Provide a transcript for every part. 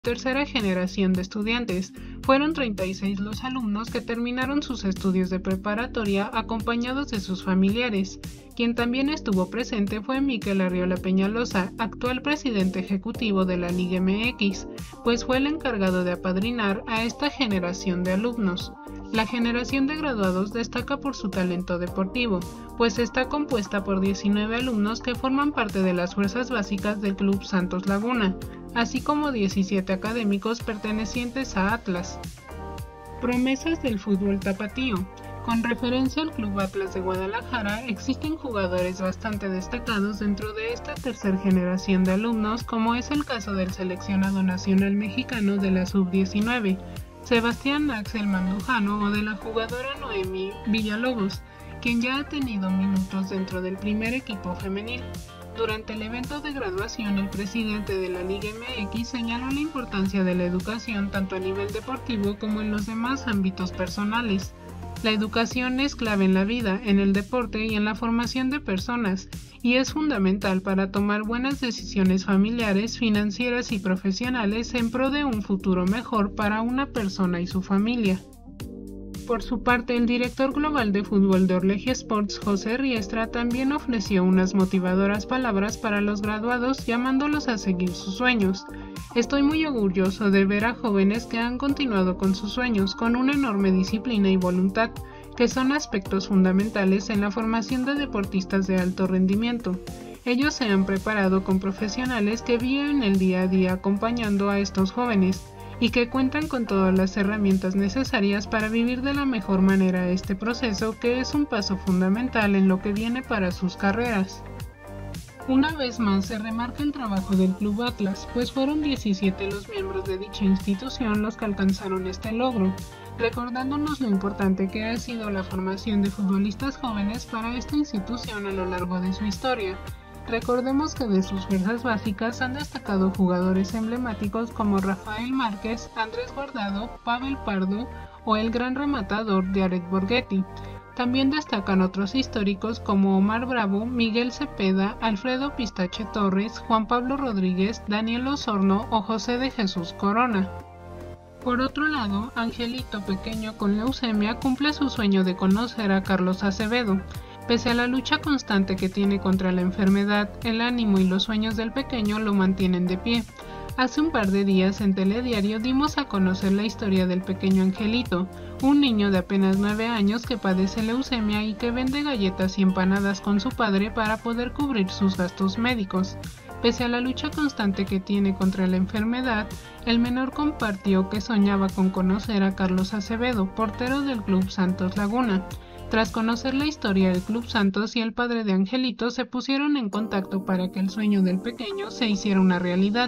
Tercera generación de estudiantes. Fueron 36 los alumnos que terminaron sus estudios de preparatoria acompañados de sus familiares. Quien también estuvo presente fue Mikel Arriola Peñalosa, actual presidente ejecutivo de la Liga MX, pues fue el encargado de apadrinar a esta generación de alumnos. La generación de graduados destaca por su talento deportivo, pues está compuesta por 19 alumnos que forman parte de las fuerzas básicas del Club Santos Laguna, así como 17 académicos pertenecientes a Atlas. Promesas del fútbol tapatío. Con referencia al Club Atlas de Guadalajara, existen jugadores bastante destacados dentro de esta tercera generación de alumnos, como es el caso del seleccionado nacional mexicano de la Sub-19, Sebastián Axel Mandujano, o de la jugadora Noemí Villalobos, quien ya ha tenido minutos dentro del primer equipo femenil. Durante el evento de graduación, el presidente de la Liga MX señaló la importancia de la educación tanto a nivel deportivo como en los demás ámbitos personales. La educación es clave en la vida, en el deporte y en la formación de personas, y es fundamental para tomar buenas decisiones familiares, financieras y profesionales en pro de un futuro mejor para una persona y su familia. Por su parte, el director global de fútbol de Orlegia Sports, José Riestra, también ofreció unas motivadoras palabras para los graduados, llamándolos a seguir sus sueños. Estoy muy orgulloso de ver a jóvenes que han continuado con sus sueños, con una enorme disciplina y voluntad, que son aspectos fundamentales en la formación de deportistas de alto rendimiento. Ellos se han preparado con profesionales que viven el día a día acompañando a estos jóvenes, y que cuentan con todas las herramientas necesarias para vivir de la mejor manera este proceso, que es un paso fundamental en lo que viene para sus carreras. Una vez más se remarca el trabajo del Club Atlas, pues fueron 17 los miembros de dicha institución los que alcanzaron este logro, recordándonos lo importante que ha sido la formación de futbolistas jóvenes para esta institución a lo largo de su historia. Recordemos que de sus fuerzas básicas han destacado jugadores emblemáticos como Rafael Márquez, Andrés Guardado, Pavel Pardo o el gran rematador Jared Borghetti. También destacan otros históricos como Omar Bravo, Miguel Cepeda, Alfredo Pistache Torres, Juan Pablo Rodríguez, Daniel Osorno o José de Jesús Corona. Por otro lado, Angelito, pequeño con leucemia, cumple su sueño de conocer a Carlos Acevedo. Pese a la lucha constante que tiene contra la enfermedad, el ánimo y los sueños del pequeño lo mantienen de pie. Hace un par de días en Telediario dimos a conocer la historia del pequeño Angelito, un niño de apenas 9 años que padece leucemia y que vende galletas y empanadas con su padre para poder cubrir sus gastos médicos. Pese a la lucha constante que tiene contra la enfermedad, el menor compartió que soñaba con conocer a Carlos Acevedo, portero del Club Santos Laguna. Tras conocer la historia del Club Santos y el padre de Angelito se pusieron en contacto para que el sueño del pequeño se hiciera una realidad.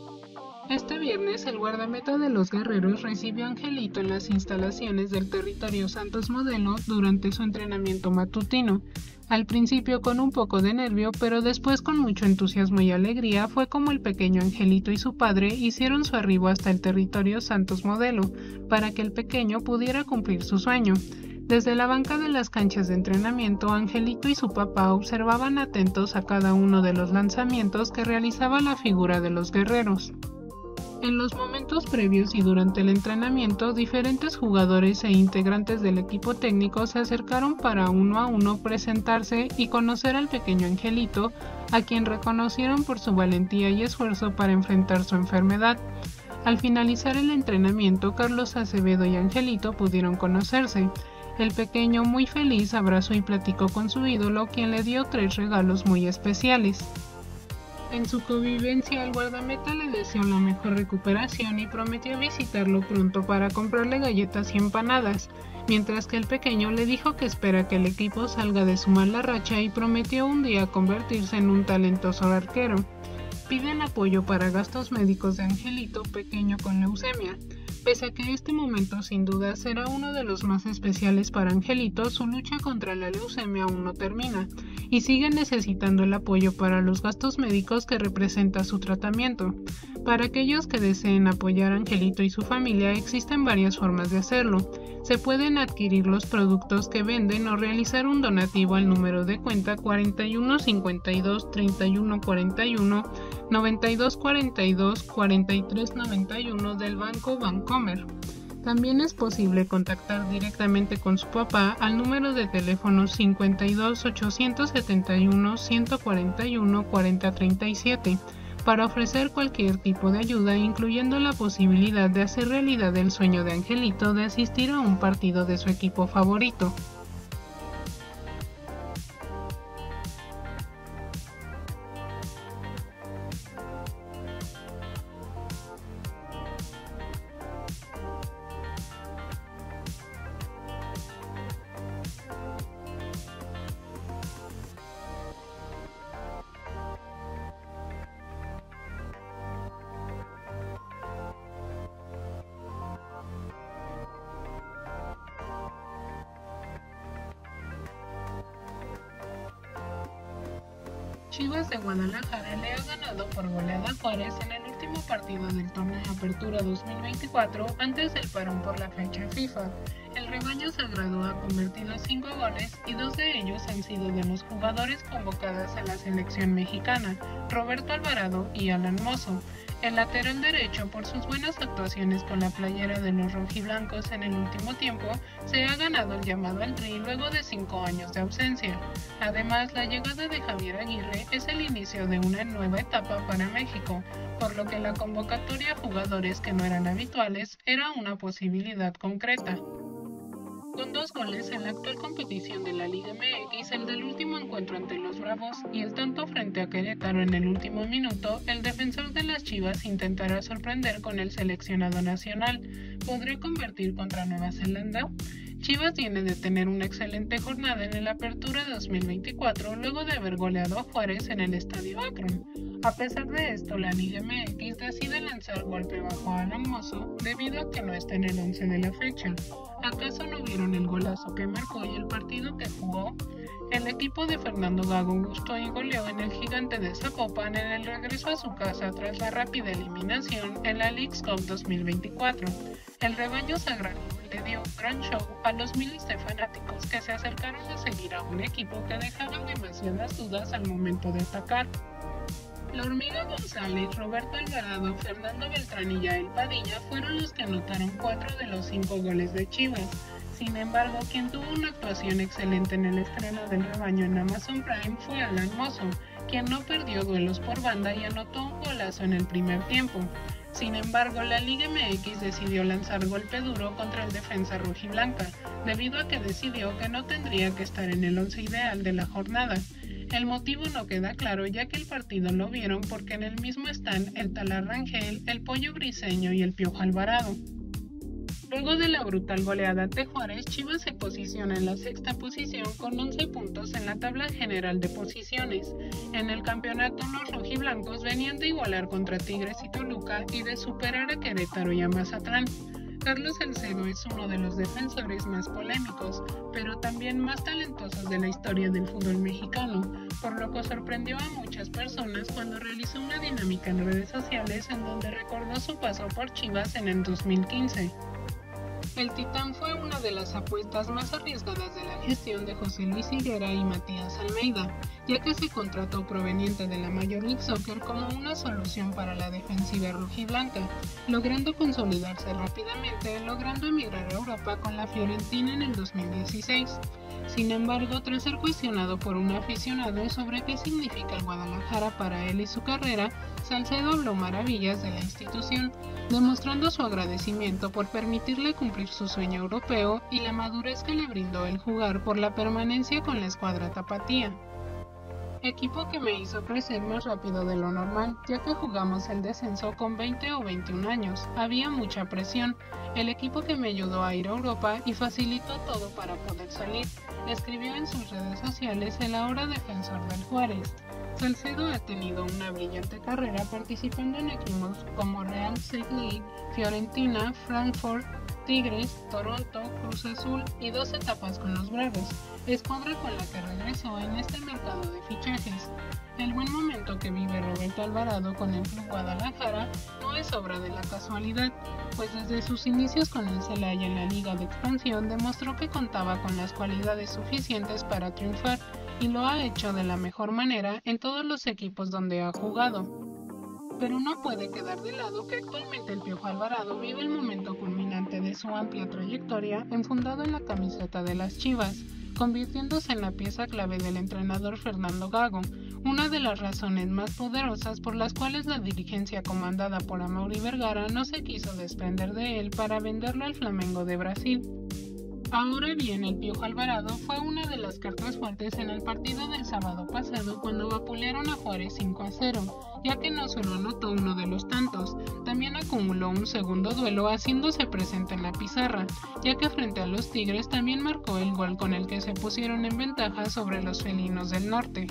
Este viernes el guardameta de los Guerreros recibió a Angelito en las instalaciones del Territorio Santos Modelo durante su entrenamiento matutino. Al principio con un poco de nervio, pero después con mucho entusiasmo y alegría fue como el pequeño Angelito y su padre hicieron su arribo hasta el Territorio Santos Modelo para que el pequeño pudiera cumplir su sueño. Desde la banca de las canchas de entrenamiento, Angelito y su papá observaban atentos a cada uno de los lanzamientos que realizaba la figura de los guerreros. En los momentos previos y durante el entrenamiento, diferentes jugadores e integrantes del equipo técnico se acercaron para uno a uno presentarse y conocer al pequeño Angelito, a quien reconocieron por su valentía y esfuerzo para enfrentar su enfermedad. Al finalizar el entrenamiento, Carlos Acevedo y Angelito pudieron conocerse. El pequeño, muy feliz, abrazó y platicó con su ídolo, quien le dio 3 regalos muy especiales. En su convivencia, el guardameta le deseó la mejor recuperación y prometió visitarlo pronto para comprarle galletas y empanadas, mientras que el pequeño le dijo que espera que el equipo salga de su mala racha y prometió un día convertirse en un talentoso arquero. Piden apoyo para gastos médicos de Angelito, pequeño con leucemia. Pese a que este momento sin duda será uno de los más especiales para Angelito, su lucha contra la leucemia aún no termina, y sigue necesitando el apoyo para los gastos médicos que representa su tratamiento. Para aquellos que deseen apoyar a Angelito y su familia, existen varias formas de hacerlo. Se pueden adquirir los productos que venden o realizar un donativo al número de cuenta 41 52 31 41 92 42 43 91 del Banco Bancomer. También es posible contactar directamente con su papá al número de teléfono 52 871 141 4037 para ofrecer cualquier tipo de ayuda, incluyendo la posibilidad de hacer realidad el sueño de Angelito de asistir a un partido de su equipo favorito. Chivas de Guadalajara le ha ganado por goleada a Juárez en el último partido del torneo Apertura 2024 antes del parón por la fecha FIFA. El rebaño sagrado ha convertido 5 goles y 2 de ellos han sido de los jugadores convocados a la selección mexicana, Roberto Alvarado y Alan Mozo. El lateral derecho, por sus buenas actuaciones con la playera de los rojiblancos en el último tiempo, se ha ganado el llamado al Tri luego de 5 años de ausencia. Además, la llegada de Javier Aguirre es el inicio de una nueva etapa para México, por lo que la convocatoria a jugadores que no eran habituales era una posibilidad concreta. Con 2 goles en la actual competición de la Liga MX, el del último encuentro ante los Bravos y el tanto frente a Querétaro en el último minuto, el defensor de las Chivas intentará sorprender con el seleccionado nacional. ¿Podrá convertir contra Nueva Zelanda? Chivas viene de tener una excelente jornada en el Apertura 2024 luego de haber goleado a Juárez en el Estadio Akron. A pesar de esto, la Liga MX decide lanzar golpe bajo a Alan Mozo debido a que no está en el 11 de la fecha. ¿Acaso no vieron el golazo que marcó y el partido que jugó? El equipo de Fernando Gago gustó y goleó en el Gigante de Zapopan en el regreso a su casa tras la rápida eliminación en la Leagues Cup 2024. El rebaño sagrado le dio un gran show a los miles de fanáticos que se acercaron a seguir a un equipo que dejaba demasiadas dudas al momento de atacar. La Hormiga González, Roberto Alvarado, Fernando Beltrán y Yael Padilla fueron los que anotaron 4 de los 5 goles de Chivas. Sin embargo, quien tuvo una actuación excelente en el estreno del rebaño en Amazon Prime fue Alan Mozo, quien no perdió duelos por banda y anotó un golazo en el primer tiempo. Sin embargo, la Liga MX decidió lanzar golpe duro contra el defensa rojiblanca, debido a que decidió que no tendría que estar en el 11 ideal de la jornada. El motivo no queda claro, ya que el partido lo vieron porque en el mismo están el Talar Rangel, el Pollo Briseño y el Piojo Alvarado. Luego de la brutal goleada ante Juárez, Chivas se posiciona en la 6ª posición con 11 puntos en la tabla general de posiciones. En el campeonato, los rojiblancos venían de igualar contra Tigres y Toluca y de superar a Querétaro y a Mazatlán. Carlos Salcedo es uno de los defensores más polémicos, pero también más talentosos de la historia del fútbol mexicano, por lo que sorprendió a muchas personas cuando realizó una dinámica en redes sociales en donde recordó su paso por Chivas en el 2015. El Titán fue una de las apuestas más arriesgadas de la gestión de José Luis Higuera y Matías Almeida, ya que se contrató proveniente de la Major League Soccer como una solución para la defensiva rojiblanca, logrando consolidarse rápidamente, logrando emigrar a Europa con la Fiorentina en el 2016. Sin embargo, tras ser cuestionado por un aficionado sobre qué significa el Guadalajara para él y su carrera, Salcedo habló maravillas de la institución, demostrando su agradecimiento por permitirle cumplir su sueño europeo y la madurez que le brindó el jugar por la permanencia con la escuadra tapatía. Equipo que me hizo crecer más rápido de lo normal, ya que jugamos el descenso con 20 o 21 años, había mucha presión, el equipo que me ayudó a ir a Europa y facilitó todo para poder salir, escribió en sus redes sociales el ahora defensor del Juárez. Salcedo ha tenido una brillante carrera participando en equipos como Real Salt Lake, Fiorentina, Frankfurt, Tigres, Toronto, Cruz Azul y 2 etapas con los Bravos, escuadra con la que regresó en este mercado de fichajes. El buen momento que vive Roberto Alvarado con el Club Guadalajara no es obra de la casualidad, pues desde sus inicios con el Celaya en la Liga de Expansión demostró que contaba con las cualidades suficientes para triunfar y lo ha hecho de la mejor manera en todos los equipos donde ha jugado. Pero no puede quedar de lado que actualmente el Piojo Alvarado vive el momento culminante de su amplia trayectoria enfundado en la camiseta de las Chivas, convirtiéndose en la pieza clave del entrenador Fernando Gago, una de las razones más poderosas por las cuales la dirigencia comandada por Amaury Vergara no se quiso desprender de él para venderlo al Flamengo de Brasil. Ahora bien, el Piojo Alvarado fue una de las cartas fuertes en el partido del sábado pasado cuando vapulearon a Juárez 5-0, ya que no solo anotó uno de los tantos, también acumuló un segundo duelo haciéndose presente en la pizarra, ya que frente a los Tigres también marcó el gol con el que se pusieron en ventaja sobre los felinos del norte.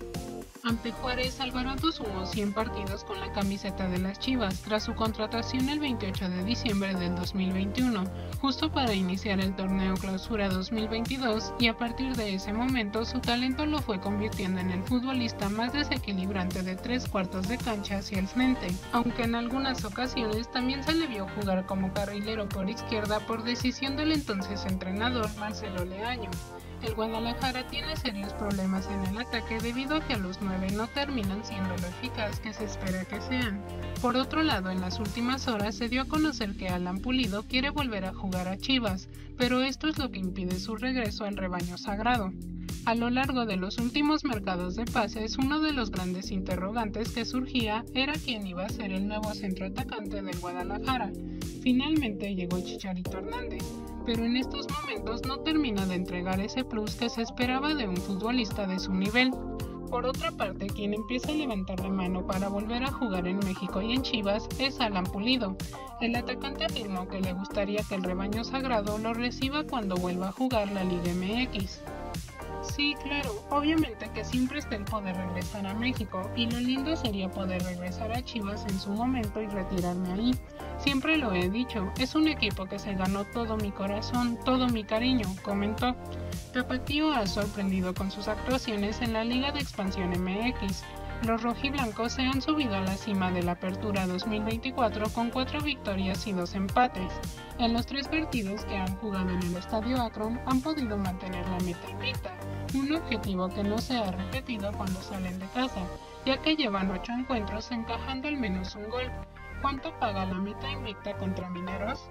Ante Juárez, Alvarado sumó 100 partidos con la camiseta de las Chivas tras su contratación el 28 de diciembre del 2021, justo para iniciar el torneo Clausura 2022, y a partir de ese momento su talento lo fue convirtiendo en el futbolista más desequilibrante de 3/4 de cancha hacia el frente, aunque en algunas ocasiones también se le vio jugar como carrilero por izquierda por decisión del entonces entrenador Marcelo Leaño. El Guadalajara tiene serios problemas en el ataque debido a que los 9 no terminan siendo lo eficaz que se espera que sean. Por otro lado, en las últimas horas se dio a conocer que Alan Pulido quiere volver a jugar a Chivas, pero esto es lo que impide su regreso al rebaño sagrado. A lo largo de los últimos mercados de pases, uno de los grandes interrogantes que surgía era quién iba a ser el nuevo centroatacante del Guadalajara. Finalmente llegó Chicharito Hernández, pero en estos momentos no termina de entregar ese plus que se esperaba de un futbolista de su nivel. Por otra parte, quien empieza a levantar la mano para volver a jugar en México y en Chivas es Alan Pulido. El atacante afirmó que le gustaría que el rebaño sagrado lo reciba cuando vuelva a jugar la Liga MX. Sí, claro, obviamente que siempre está el poder regresar a México y lo lindo sería poder regresar a Chivas en su momento y retirarme ahí. Siempre lo he dicho, es un equipo que se ganó todo mi corazón, todo mi cariño, comentó. Tapatío ha sorprendido con sus actuaciones en la Liga de Expansión MX. Los rojiblancos se han subido a la cima de la Apertura 2024 con 4 victorias y 2 empates. En los 3 partidos que han jugado en el Estadio Akron han podido mantener la meta invicta, un objetivo que no se ha repetido cuando salen de casa, ya que llevan 8 encuentros encajando al menos un gol. ¿Cuánto paga la meta invicta contra Mineros?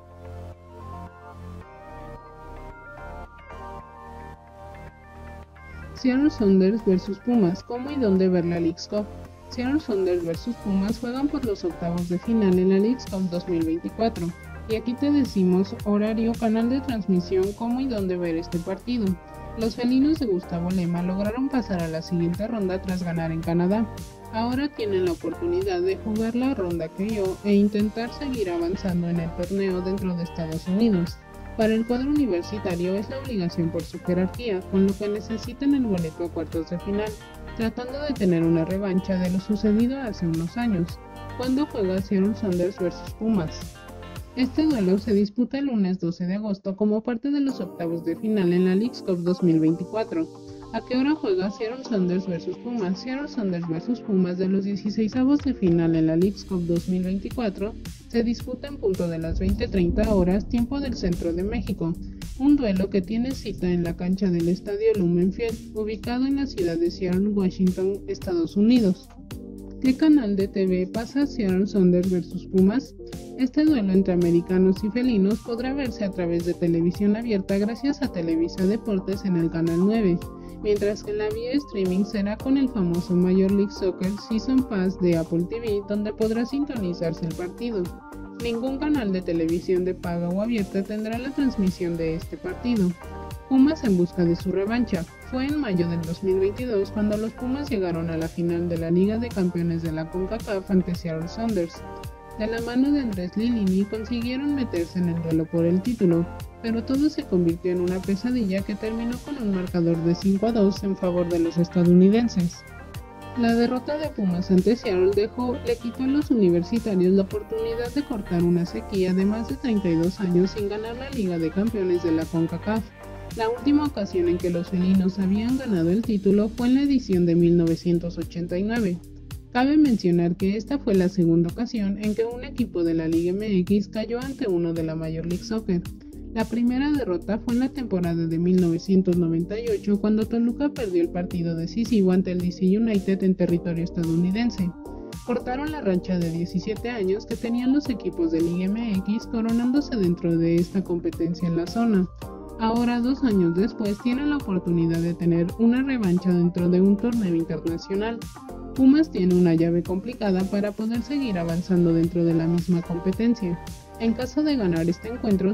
Seattle Sounders vs Pumas, ¿cómo y dónde ver la Leagues Cup? Seattle Sounders vs Pumas juegan por los octavos de final en la Leagues Cup 2024. Y aquí te decimos horario, canal de transmisión, cómo y dónde ver este partido. Los felinos de Gustavo Lema lograron pasar a la siguiente ronda tras ganar en Canadá. Ahora tienen la oportunidad de jugar la ronda KO e intentar seguir avanzando en el torneo dentro de Estados Unidos. Para el cuadro universitario es la obligación por su jerarquía, con lo que necesitan el boleto a cuartos de final, tratando de tener una revancha de lo sucedido hace unos años, cuando juega Seattle Sounders vs Pumas. Este duelo se disputa el lunes 12 de agosto como parte de los octavos de final en la Leagues Cup 2024. ¿A qué hora juega Seattle Sounders vs Pumas? Seattle Sounders vs Pumas de los 16avos de final en la Leagues Cup 2024 se disputa en punto de las 20:30 horas, tiempo del centro de México. Un duelo que tiene cita en la cancha del Estadio Lumen Field, ubicado en la ciudad de Seattle, Washington, Estados Unidos. ¿Qué canal de TV pasa Seattle Sounders vs Pumas? Este duelo entre americanos y felinos podrá verse a través de televisión abierta gracias a Televisa Deportes en el canal 9, mientras que la vía streaming será con el famoso Major League Soccer Season Pass de Apple TV, donde podrá sintonizarse el partido. Ningún canal de televisión de paga o abierta tendrá la transmisión de este partido. Pumas en busca de su revancha. Fue en mayo del 2022 cuando los Pumas llegaron a la final de la Liga de Campeones de la CONCACAF ante Seattle Sounders. De la mano de Andrés Lilini consiguieron meterse en el duelo por el título, pero todo se convirtió en una pesadilla que terminó con un marcador de 5-2 en favor de los estadounidenses. La derrota de Pumas ante Seattle le quitó a los universitarios la oportunidad de cortar una sequía de más de 32 años sin ganar la Liga de Campeones de la CONCACAF. La última ocasión en que los felinos habían ganado el título fue en la edición de 1989. Cabe mencionar que esta fue la segunda ocasión en que un equipo de la Liga MX cayó ante uno de la Major League Soccer. La primera derrota fue en la temporada de 1998 cuando Toluca perdió el partido decisivo ante el DC United en territorio estadounidense. Cortaron la racha de 17 años que tenían los equipos de Liga MX coronándose dentro de esta competencia en la zona. Ahora, 2 años después, tienen la oportunidad de tener una revancha dentro de un torneo internacional. Pumas tiene una llave complicada para poder seguir avanzando dentro de la misma competencia. En caso de ganar este encuentro,